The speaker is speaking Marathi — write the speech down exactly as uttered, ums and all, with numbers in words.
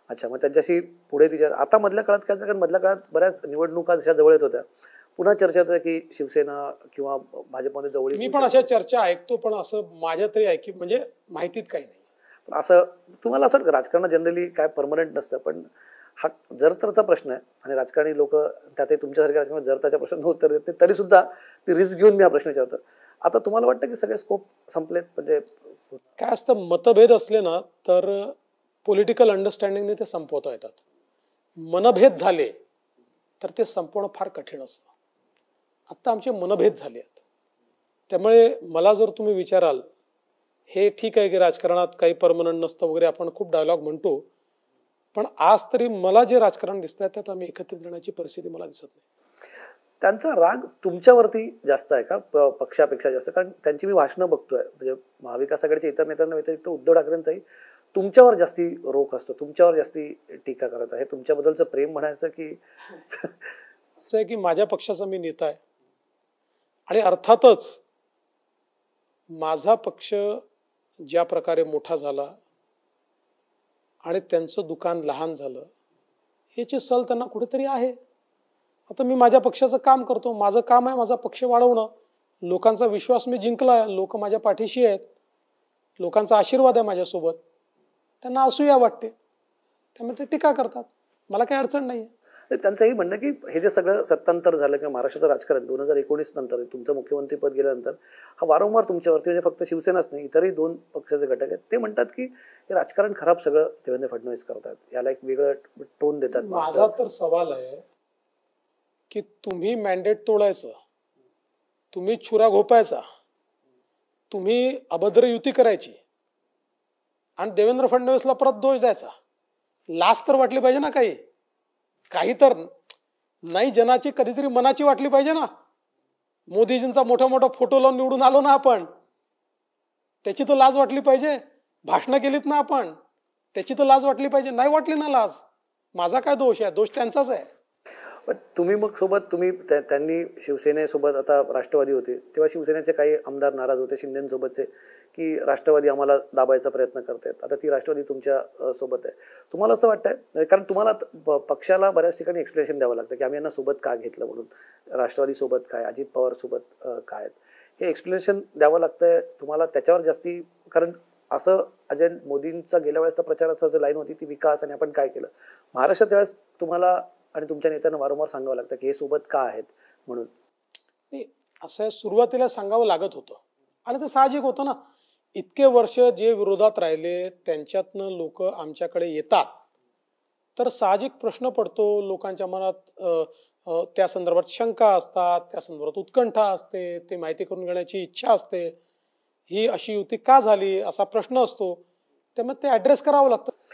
अच्छा, मग त्यांच्याशी पुढे तिच्या आता मधल्या काळात काय झालं, कारण मधल्या काळात बऱ्याच निवडणुका जशा जवळ येत होत्या, पुन्हा चर्चा होत्या की शिवसेना किंवा भाजपमध्ये जवळीक. मी पण अशा चर्चा ऐकतो, पण असं माझ्या तरी ऐकी म्हणजे माहितीत काही नाही. पण असं तुम्हाला असं राजकारणात जनरली काय परमनंट नसतं, पण हा जर तरचा प्रश्न आहे आणि राजकारणी लोक त्यातही तुमच्यासारख्या राजकारणात जर त्याच्या प्रश्नांना उत्तर देते तरी सुद्धा ती रिस्क घेऊन मी हा प्रश्न विचारतो. आता तुम्हाला वाटतं की सगळे स्कोप संपलेत? म्हणजे काय असतं, मतभेद असले ना तर पॉलिटिकल अंडरस्टँडिंगने ते संपवता येतात. मनभेद झाले तर ते संपवणं फार कठीण असतं. आता आमचे मनभेद झाले आहेत, त्यामुळे मला जर तुम्ही विचाराल, हे ठीक आहे की राजकारणात काही परमनंट नसतं वगैरे, आपण खूप डायलॉग म्हणतो, पण आज तरी मला जे राजकारण दिसतंय त्यात आम्ही एकत्रित राहण्याची परिस्थिती मला दिसत नाही. त्यांचा राग तुमच्यावरती जास्त आहे का पक्षापेक्षा जास्त? कारण त्यांची मी भाषणं बघतोय, म्हणजे महाविकास आघाडीच्या इतर नेत्यांना व्यतिरिक्त उद्धव ठाकरेंचाही तुमच्यावर जास्ती रोख असतो, तुमच्यावर जास्ती टीका करत आहे. तुमच्याबद्दलचं प्रेम म्हणायचं की असं आहे की माझ्या पक्षाचा मी नेता आहे आणि अर्थातच माझा पक्ष ज्या प्रकारे मोठा झाला आणि त्यांचं दुकान लहान झालं, याची सल त्यांना कुठेतरी आहे. आता मी माझ्या पक्षाचं काम करतो, माझं काम आहे माझा पक्ष वाढवणं, लोकांचा विश्वास मी जिंकलाय, लोक माझ्या पाठीशी आहेत, लोकांचा आशीर्वाद आहे माझ्यासोबत. त्यांना असूया वाटते, त्यामुळे ते टीका करतात, मला काही अडचण नाही. त्यांचंही म्हणणं की हे जे सगळं सत्तांतर झालं किंवा महाराष्ट्राचं राजकारण दोन हजार एकोणीस नंतर तुमचं मुख्यमंत्रीपद गेल्यानंतर हा वारंवार तुमच्यावरती, म्हणजे फक्त शिवसेनाच नाही इतरही दोन पक्षाचे घटक आहेत, ते म्हणतात की हे राजकारण खराब सगळं देवेंद्र फडणवीस करतात, याला एक वेगळं टोन देतात. माझा तर सवाल आहे की तुम्ही मॅन्डेट तोडायचं, तुम्ही छुरा घोपायचा, तुम्ही अभद्र युती करायची आणि देवेंद्र फडणवीसला परत दोष द्यायचा. लाज तर वाटली पाहिजे ना, काही काही तर नाही, जनाची कधीतरी मनाची वाटली पाहिजे ना. मोदीजींचा मोठा मोठा फोटो लावून निवडून आलो ना आपण, त्याची तर लाज वाटली पाहिजे. भाषणं केलीत ना आपण, त्याची तर लाज वाटली पाहिजे. नाही वाटली ना लाज, माझा काय दोष आहे? दोष त्यांचाच आहे. पण तुम्ही मग सोबत तुम्ही त्यांनी शिवसेनेसोबत, आता राष्ट्रवादी होते तेव्हा शिवसेनेचे काही आमदार नाराज होते शिंदेसोबतचे की राष्ट्रवादी आम्हाला दाबायचा प्रयत्न करतायत, आता ती राष्ट्रवादी तुमच्या सोबत आहे. तुम्हाला असं वाटतंय, कारण तुम्हाला पक्षाला बऱ्याच ठिकाणी एक्सप्लेनेशन द्यावं लागतं की आम्ही यांना सोबत का घेतलं म्हणून, राष्ट्रवादी सोबत काय, अजित पवार सोबत काय आहेत, हे एक्सप्लेनेशन द्यावं लागतंय तुम्हाला त्याच्यावर जास्ती. कारण असं अजेंड मोदींचा गेल्या वेळेसचा प्रचाराचा जो लाईन होती ती विकास आणि आपण काय केलं, महाराष्ट्रात त्यावेळेस तुम्हाला आणि तुमच्या नेत्यांना वारंवार सांगावं लागतं की हे सोबत का आहेत म्हणून. असं सुरुवातीला सांगावं लागत होतं आणि ते साहजिक होतं ना. इतके वर्ष जे विरोधात राहिले त्यांच्यातनं लोक आमच्याकडे येतात, तर साहजिक प्रश्न पडतो लोकांच्या मनात. त्या संदर्भात शंका असतात, त्या संदर्भात उत्कंठा असते, ते माहिती करून घेण्याची इच्छा असते, ही अशी युती का झाली असा प्रश्न असतो, त्यामुळे ते ऍड्रेस करावं लागतं.